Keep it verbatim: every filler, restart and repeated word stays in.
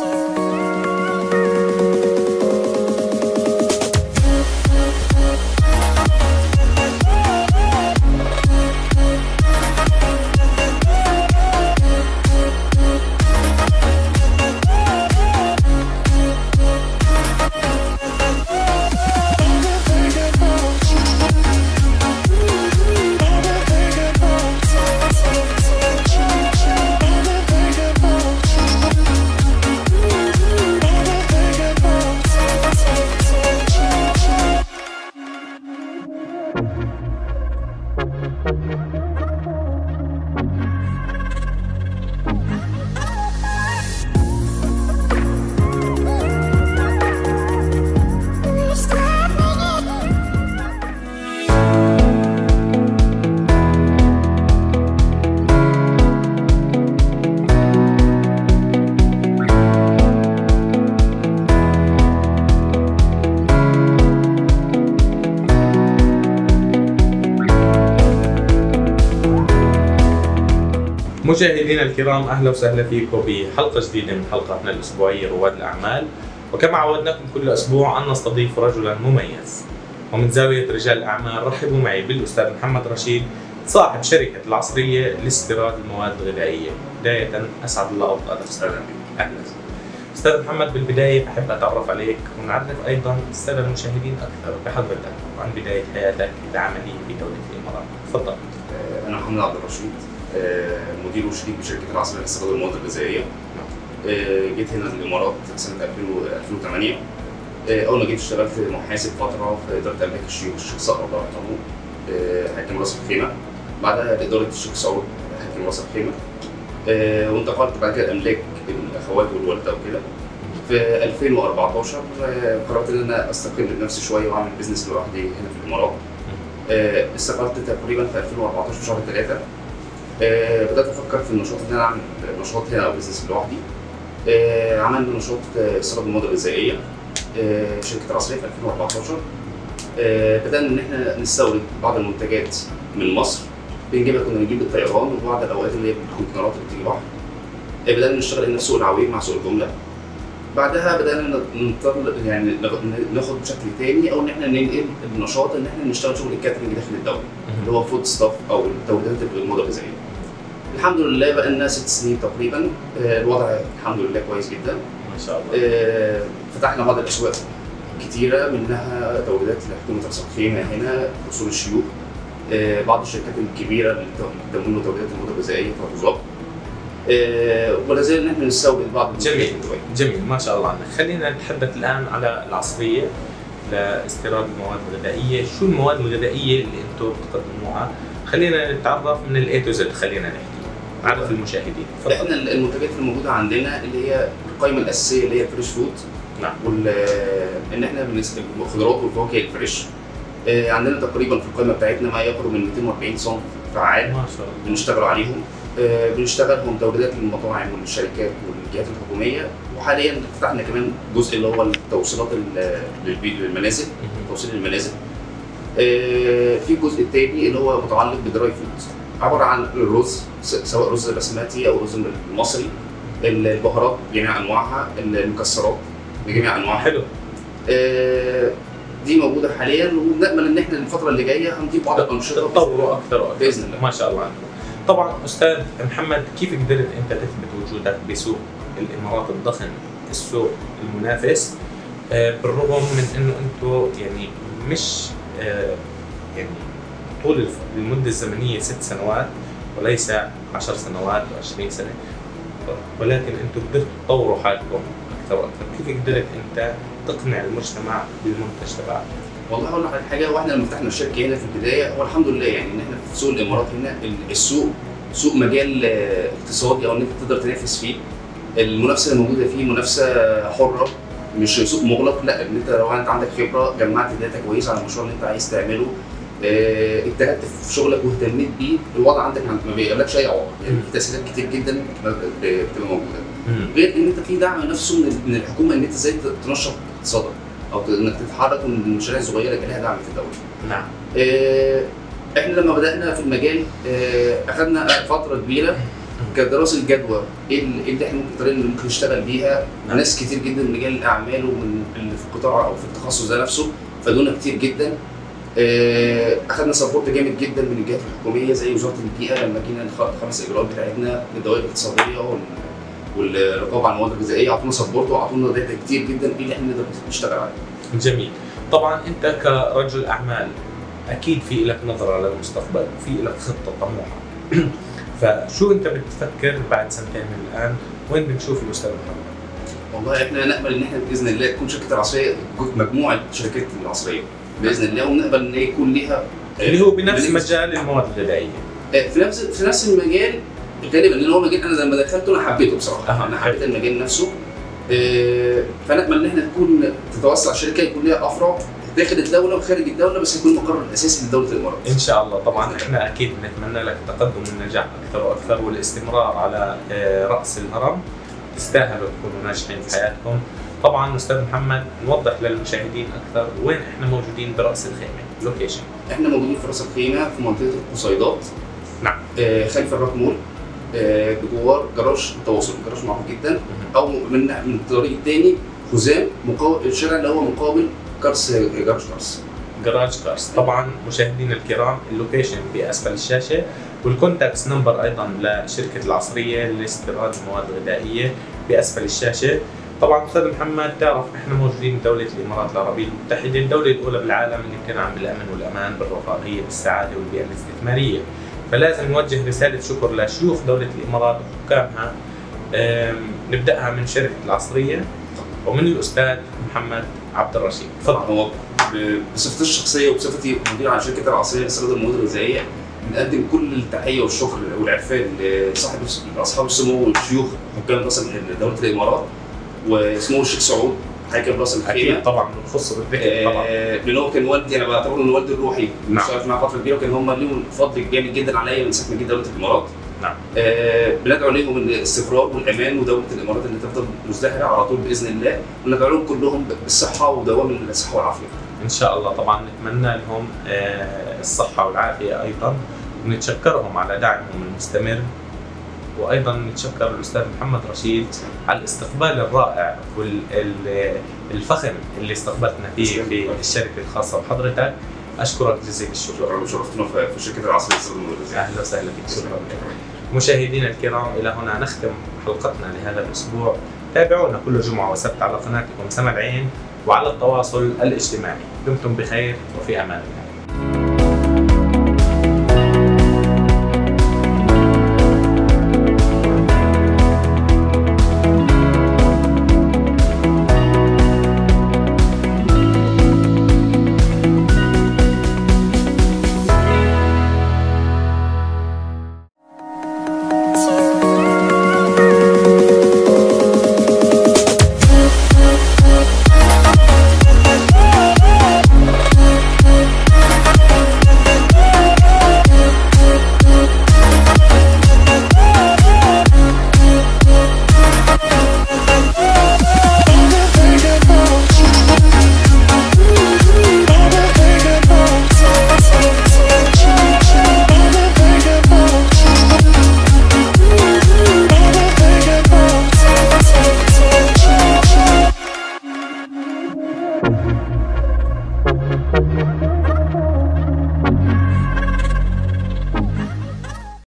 مشاهدينا الكرام، اهلا وسهلا فيكم بحلقه جديده من حلقاتنا الاسبوعيه رواد الاعمال. وكما عودناكم كل اسبوع ان نستضيف رجلا مميز، ومن زاويه رجال الاعمال رحبوا معي بالاستاذ محمد رشيد، صاحب شركه العصريه لاستيراد المواد الغذائيه. بدايه اسعد الله اوقاتك استاذ محمد. اهلا استاذ محمد. بالبدايه بحب اتعرف عليك ونعرف ايضا الساده المشاهدين اكثر بحضرتك وعن بدايه حياتك العمليه في دوله الامارات. تفضل. انا محمد عبد الرشيد، مدير وشريك بشركه العصر لاستيراد المواد الغذائيه. جيت هنا الامارات سنه ألفين وثمانية. اول ما جيت اشتغلت محاسب فتره في اداره املاك الشيوخ الشيخ صقر الله يرحمه، حاكم راس الخيمه. بعدها اداره الشيخ سعود حاكم راس الخيمه. وانتقلت بعد كده املاك الاخوات والوالده وكده. في ألفين وأربعتاشر قررت ان انا استقل بنفسي شويه واعمل بيزنس لوحدي هنا في الامارات. استقلت تقريبا في ألفين وأربعتاشر في شهر ثلاثة. آه بدأت أفكر في النشاط إن أنا أعمل نشاط هنا أو بزنس لوحدي. آه عملنا نشاط استيراد المواد الغذائية آه شركة العصرية في ألفين وأربعتاشر. آه بدأنا إن إحنا نستورد بعض المنتجات من مصر، بنجيبها كنا بنجيب الطيران وبعض الأوقات اللي هي بالكونتينرات اللي بتيجي بحر. آه بدأنا نشتغل هنا في سوق العويل مع سوق الجملة. بعدها بدأنا نضطر يعني ناخد بشكل تاني أو إن إحنا ننقل النشاط إن إحنا نشتغل شغل الكاترينج داخل الدولة اللي هو فود ستاف أو التوريدات المواد الغذائية. الحمد لله بقى لنا ست سنين تقريبا. الوضع الحمد لله كويس جدا ما شاء الله. فتحنا بعض الاسواق كتيره، منها توريدات لحكومه راس الخيمه هنا، اصول الشيوخ، بعض الشركات الكبيره اللي بتمول توريدات المواد الغذائيه في ابو ظبي. ولا زال ان احنا نستورد بعض. جميل جميل ما شاء الله عنك. خلينا نتحدث الان على العصريه لاستيراد المواد الغذائيه. شو المواد الغذائيه اللي انتم بتقدموها؟ خلينا نتعرف من الاي تو زد، خلينا نحكي عرف المشاهدين. احنا المنتجات الموجوده عندنا اللي هي القائمه الاساسيه اللي هي الفريش فود. نعم. وال ان احنا بالنسبه للخضروات والفواكه الفريش عندنا تقريبا في القائمه بتاعتنا ما يقرب من مئتين وأربعين صنف فعال ما شاء الله بنشتغل عليهم. بنشتغلهم توريدات للمطاعم والشركات والجهات الحكوميه، وحاليا فتحنا كمان جزء اللي هو التوصيلات للمنازل، توصيل المنازل. في الجزء الثاني اللي هو متعلق بدراي فود، عباره عن الرز سواء رز بسمتي او رز مصري، البهارات بجميع انواعها، المكسرات بجميع انواعها. حلو. دي موجوده حاليا، ونامل ان احنا الفتره اللي جايه هنجيب بعض الانشطه تطوروا اكثر واكثر باذن الله. ما شاء الله عنكم. طبعا استاذ محمد، كيف قدرت انت تثبت وجودك بسوق الامارات الضخم، السوق المنافس، بالرغم من انه انتم يعني مش يعني طول المده الزمنيه ست سنوات وليس عشر سنوات وعشرين سنه، ولكن انتم قدرتوا تطوروا حالكم اكثر واكثر. كيف قدرت انت تقنع المجتمع بالمنتج تبعك؟ والله هقول لك على حاجه، واحنا لما فتحنا الشركه هنا في البدايه هو الحمد لله يعني ان احنا في سوق الامارات هنا السوق سوق مجال اقتصادي او ان انت تقدر تنافس فيه. المنافسه اللي موجوده فيه منافسه حره، مش سوق مغلق، لا ان انت لو انت عندك خبره جمعت داتا كويسه على المشروع اللي انت عايز تعمله، اه اجتهدت في شغلك واهتميت بيه، الوضع عندك ما بيقابلكش اي عوائق، يعني في تسهيلات كتير جدا بتبقى موجوده. غير ان انت في دعم نفسه من الحكومه ان انت ازاي تنشط اقتصادك او انك تتحرك من المشاريع الصغيره اللي لها دعم في الدوله. نعم. اه احنا لما بدانا في المجال اه اخذنا فتره كبيره كدراسه جدوى ايه اللي إيه اللي احنا ممكن الطريقه اللي ممكن نشتغل بيها. نعم. ناس كتير جدا من رجال الاعمال ومن اللي في القطاع او في التخصص ده نفسه فادونا كتير جدا. آه، اخذنا سبورت جامد جدا من الجهات الحكوميه زي وزاره البيئه لما جينا نخطط خمس اجراءات بتاعتنا للدوائر الاقتصاديه وال- والرقابه على المواد الغذائيه، اعطونا سبورت واعطونا داتا كتير جدا ايه اللي احنا نقدر نشتغل عليه. جميل. طبعا انت كرجل اعمال اكيد في لك نظره للمستقبل وفي لك خطه طموحه. فشو انت بتفكر بعد سنتين من الان؟ وين بنشوف الاستاذ محمد؟ والله احنا نامل ان احنا باذن الله تكون شركه العصريه مجموعه شركات العصريه باذن الله، ونقبل ان هي يكون ليها اللي هو بنفس مجال المواد الغذائيه. في نفس في نفس المجال غالبا لان هو مجال انا لما دخلته انا حبيته بصراحه. أه. انا حبيت المجال نفسه. آه، فنامل ان احنا تكون تتوسع الشركه يكون ليها افرع داخل الدوله وخارج الدوله، بس يكون المقر الاساسي لدوله الامارات. ان شاء الله. طبعا احنا اكيد بنتمنى لك التقدم والنجاح اكثر واكثر والاستمرار على آه، راس الهرم. تستاهلوا تكونوا ناجحين في حياتكم. طبعا استاذ محمد نوضح للمشاهدين اكثر وين احنا موجودين براس الخيمه، لوكيشن. احنا موجودين في راس الخيمه في منطقه القصيدات. نعم. آه، خلف الراك مول، آه، بجوار جراج التواصل، جراج معروف جدا. او من من الطريق الثاني خزام مقابل الشارع اللي هو مقابل كارس، جراج كارس. جراج كارس. طبعا مشاهدينا الكرام اللوكيشن باسفل الشاشه والكونتاكت نمبر ايضا لشركه العصريه لاستيراد المواد الغذائيه باسفل الشاشه. طبعا استاذ محمد تعرف احنا موجودين بدوله الامارات العربيه المتحده، الدوله الاولى بالعالم اللي بتنعم بالامن والامان بالرفاهيه بالسعاده والبيئه الاستثماريه. فلازم نوجه رساله شكر لشيوخ دوله الامارات وحكامها. نبداها من شركه العصريه ومن الاستاذ محمد عبد الرشيد. تفضل. هو بصفتي الشخصيه وبصفتي مدير عن شركه العصريه لاستيراد المواد الغذائيه بنقدم كل التحيه والشكر والعرفان لصاحب اصحاب السمو والشيوخ حكام راس دوله الامارات واسمه الشيخ سعود حاكم راس الخيمه. اكيد طبعا بنخص بالذكر طبعا. آه لان هو كان والدي، انا بعتبره انه والدي الروحي. نعم. اشتغلت معاه فتره كبيره وكان هم ليهم فضل جامد جدا عليا من ساعه ما جيت دوله الامارات. نعم. آه بندعو لهم الاستقرار والامان ودوله الامارات ان تفضل مزدهره على طول باذن الله، وندعو لهم كلهم بالصحه ودوام الصحه والعافيه. ان شاء الله. طبعا نتمنى لهم آه الصحه والعافيه ايضا، ونتشكرهم على دعمهم المستمر، وايضا نتشكر الاستاذ محمد رشيد على الاستقبال الرائع والفخم اللي استقبلتنا فيه في الشركه الخاصه بحضرتك. اشكرك جزيل الشكر. وشرفتنا في شركه العصريه لاستيراد المواد الغذائيه. اهلا وسهلا فيك. شكرا لك. مشاهدينا الكرام الى هنا نختم حلقتنا لهذا الاسبوع. تابعونا كل جمعه وسبت على قناتكم سما العين وعلى التواصل الاجتماعي. دمتم بخير وفي امان الله.